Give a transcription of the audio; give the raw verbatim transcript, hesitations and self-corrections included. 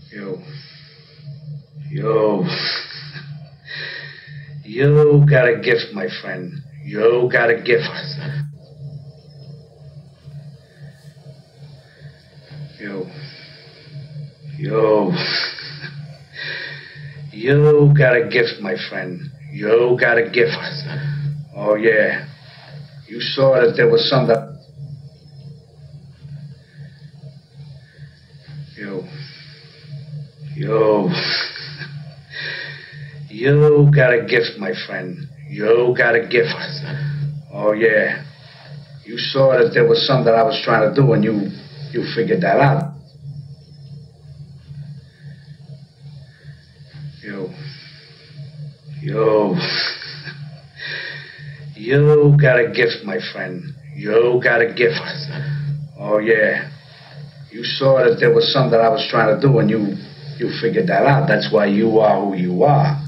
Yo. Yo. You got a gift, my friend. You got a gift. Yo. Yo. You got a gift, my friend. You got a gift. Oh, yeah. You saw that there was something. Yo. Yo. You got a gift, my friend. You got a gift. Oh, yeah. You saw that there was something I was trying to do, and you, you figured that out. Yo. Yo. You got a gift, my friend. You got a gift. Oh, yeah. You saw that there was something I was trying to do, and you, you figured that out. That's why you are who you are.